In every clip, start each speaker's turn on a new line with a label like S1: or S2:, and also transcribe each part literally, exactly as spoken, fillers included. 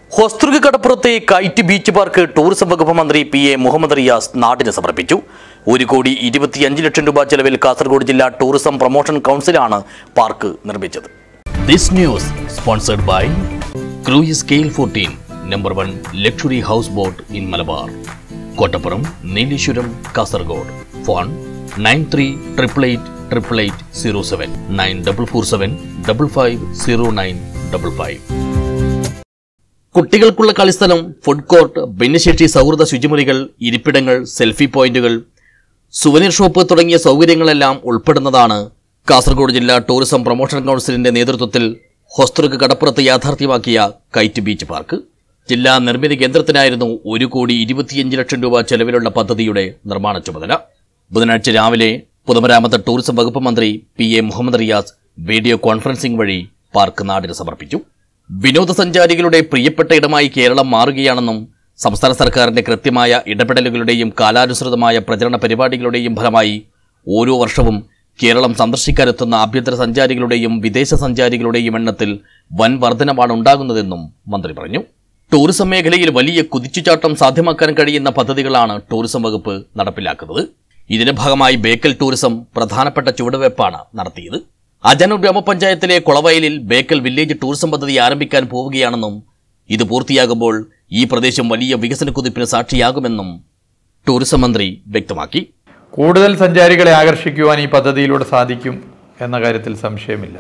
S1: ഹൊസ്തൃക കടപ്പുറത്തെ kite beach park tourism വകുപ്പ് മന്ത്രി പി എ മുഹമ്മദ് റിയാസ് നാടിന് സമർപ്പിച്ചു. ഒരു കോടി ഇരുപത്തിയഞ്ച് ലക്ഷം രൂപ ചെലവിൽ കാസർഗോഡ് ജില്ലാ ടൂറിസം പ്രൊമോഷൻ കൗൺസിലാണ് പാർക്ക് നിർമ്മിച്ചത്. This news sponsored by cruise scale fourteen number one luxury house boat in Malabar, Kottappuram, Nileshwaram, Kasaragod. Phone nine three triple eight triple eight zero seven nine double four seven double five zero nine double five. കുട്ടികൾക്കുള്ള കളിസ്ഥലം, food court, ഭിന്നശേഷി സൗഹൃദ ശുചിമുറികൾ, ഇരിപ്പിടങ്ങൾ, selfie പോയിന്റുകൾ, souvenir shop തുടങ്ങിയ സൗകര്യങ്ങളെല്ലാം ഉൾപ്പെടുന്നതാണ് കാസർഗോഡ് ജില്ലാ ടൂറിസം പ്രൊമോഷൻ കൗൺസിലിന്റെ നേതൃത്വത്തിൽ ഹൊസ്തൃക കടപ്പുറത്ത് യാഥാർത്ഥ്യമാക്കിയ കൈറ്റ് ബീച്ച് പാർക്ക്. ജില്ലാ നിർമ്മിതി കേന്ദ്രത്തിനായിരുന്നു ഒരു കോടി ഇരുപത്തിയഞ്ച് ലക്ഷം രൂപ ചെലവിലുള്ള പദ്ധതിയുടെ നിർമ്മാണ ചുമതല. ബുധനാഴ്ച രാവിലെ പൊതുമരാമത്ത് ടൂറിസം വകുപ്പ് മന്ത്രി P A Muhammad Riyas video conferencing വഴി പാർക്ക് നാടിന് സമർപ്പിച്ചു. വിനോദസഞ്ചാരികളുടെ പ്രിയപ്പെട്ട ഇടമായി കേരളം മാറുകയാണെന്നും സംസ്ഥാന സർക്കാരിന്റെ കൃത്യമായ ഇടപെടലുകളുടെയും കാലാനുസൃതമായ പ്രചരണ പരിപാടികളുടെയും ഫലമായി ഓരോ വർഷവും കേരളം സന്ദർശിക്കാനെത്തുന്ന ആഭ്യന്തര സഞ്ചാരികളുടെയും വിദേശ സഞ്ചാരികളുടെയും എണ്ണത്തിൽ വൻ വർധനമാണ് ഉണ്ടാകുന്നതെന്നും മന്ത്രി പറഞ്ഞു. ടൂറിസം മേഖലയിൽ വലിയ കുതിച്ചുചാട്ടം സാധ്യമാക്കാൻ കഴിയുന്ന പദ്ധതികളാണ് ടൂറിസം വകുപ്പ് നടപ്പിലാക്കുന്നത്. ഇതിന്റെ ഭാഗമായി ബേക്കൽ ടൂറിസം പ്രധാനപ്പെട്ട ചുവടുവയ്പ്പാണ് നടത്തിയത്. അജാനൂർ ഗ്രാമപഞ്ചായത്തിലെ കൊളവയലിൽ ബേക്കൽ വില്ലേജ് ടൂറിസം പദ്ധതി ആരംഭിക്കാൻ പോവുകയാണെന്നും ഇത് പൂർത്തിയാകുമ്പോൾ ഈ പ്രദേശം വലിയ വികസന കുതിപ്പിന് സാക്ഷിയാകുമെന്നും ടൂറിസം മന്ത്രി വ്യക്തമാക്കി.
S2: കൂടുതൽ സഞ്ചാരികളെ ആകർഷിക്കുവാൻ ഈ പദ്ധതിയിലൂടെ സാധിക്കും എന്ന കാര്യത്തിൽ സംശയമില്ല.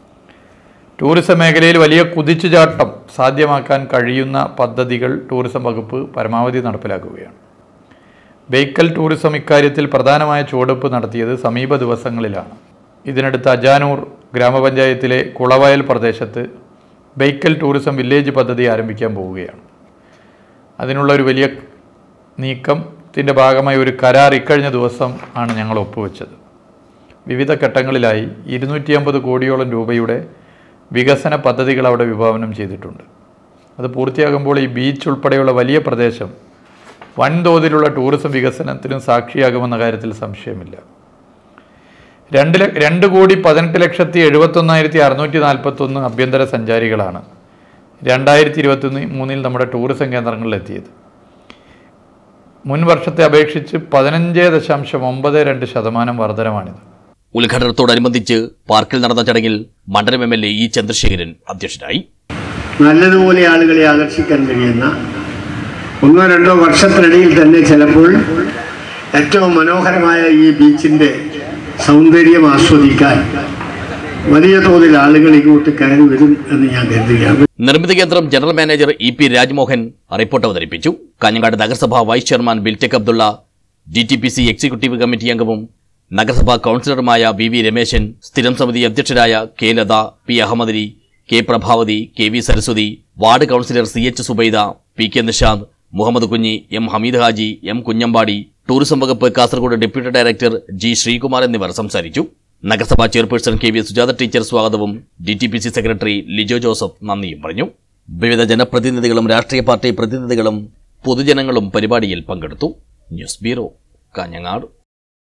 S2: ടൂറിസം മേഖലയിൽ വലിയ കുതിച്ചുചാട്ടം സാധ്യമാക്കാൻ കഴിയുന്ന പദ്ധതികൾ ടൂറിസം വകുപ്പ് പരമാവധി നടപ്പിലാക്കുകയാണ്. ബേക്കൽ ടൂറിസം ഇക്കാര്യത്തിൽ പ്രധാനമായ ചുവടുവെപ്പ് നടത്തിയത് സമീപ ദിവസങ്ങളിലാണ്. ഇതിനടുത്ത് അജാനൂർ ഗ്രാമപഞ്ചായത്തിലെ കുളവയൽ പ്രദേശത്ത് ബേക്കൽ ടൂറിസം വില്ലേജ് പദ്ധതി ആരംഭിക്കാൻ പോവുകയാണ്. അതിനുള്ള ഒരു വലിയ നീക്കത്തിൻ്റെ ഭാഗമായി ഒരു കരാർ ഇക്കഴിഞ്ഞ ദിവസം ആണ് ഞങ്ങൾ ഒപ്പുവെച്ചത്. വിവിധ ഘട്ടങ്ങളിലായി ഇരുന്നൂറ്റി അമ്പത് കോടിയോളം രൂപയുടെ വികസന പദ്ധതികൾ അവിടെ വിഭാവനം ചെയ്തിട്ടുണ്ട്. അത് പൂർത്തിയാകുമ്പോൾ ഈ ബീച്ച് ഉൾപ്പെടെയുള്ള വലിയ പ്രദേശം വൻതോതിലുള്ള ടൂറിസം വികസനത്തിനും സാക്ഷിയാകുമെന്ന കാര്യത്തിൽ സംശയമില്ല. രണ്ട് രണ്ട് കോടി പതിനെട്ട് ലക്ഷത്തി എഴുപത്തൊന്നായിരത്തി അറുന്നൂറ്റി നാൽപ്പത്തൊന്ന് ആഭ്യന്തര സഞ്ചാരികളാണ് രണ്ടായിരത്തി ഇരുപത്തൊന്ന് മൂന്നിൽ നമ്മുടെ ടൂറിസം കേന്ദ്രങ്ങളിലെത്തിയത്. മുൻ വർഷത്തെ അപേക്ഷിച്ച് പതിനഞ്ച് ദശാംശം ഒമ്പത് രണ്ട് ശതമാനം വർധനമാണിത്.
S1: ഉദ്ഘാടനത്തോടനുബന്ധിച്ച് പാർക്കിൽ നടന്ന ചടങ്ങിൽ മണ്ഡലം M L A E Chandrasekharan അധ്യക്ഷനായി.
S3: നല്ലതുപോലെ ആളുകളെ ആകർഷിക്കാൻ കഴിയുന്ന ഒന്നോ രണ്ടോ വർഷത്തിനിടയിൽ തന്നെ ചിലപ്പോൾ ഏറ്റവും മനോഹരമായ ഈ ബീച്ചിൻ്റെ സൗന്ദര്യം ആസ്വദിക്കാൻ വലിയ തോതിൽ ആളുകൾ ഇങ്ങോട്ട് കയറി വരും എന്ന് ഞാൻ കരുതുകയാണ്.
S1: നിർമ്മിതി കേന്ദ്രം general manager E P Rajmohan report അവതരിപ്പിച്ചു. കാഞ്ഞങ്ങാട് നഗരസഭാ vice chairman Biltech Abdulla, D T P C executive committee അംഗവും നഗരസഭാ കൌൺസിലറുമായ വി വി രമേശൻ, സ്ഥിരം സമിതി അധ്യക്ഷരായ K Latha, P Ahammed Ali, K Prabhavathi, K V Saraswathi, ward councillor C H Zubaida, P K Nishad, Muhammad Kunhi, M Hameed Haji, M Kunhambadi, tourism വകുപ്പ് Kasaragod deputy director G Sreekumar എന്നിവർ സംസാരിച്ചു. നഗരസഭാ chairperson K V Sujatha teacher സ്വാഗതവും D T P C secretary Lijo Joseph നന്ദിയും പറഞ്ഞു. വിവിധ ജനപ്രതിനിധികളും രാഷ്ട്രീയ പാർട്ടി പ്രതിനിധികളും പൊതുജനങ്ങളും പരിപാടിയിൽ പങ്കെടുത്തു. News bureau, Kanhangad.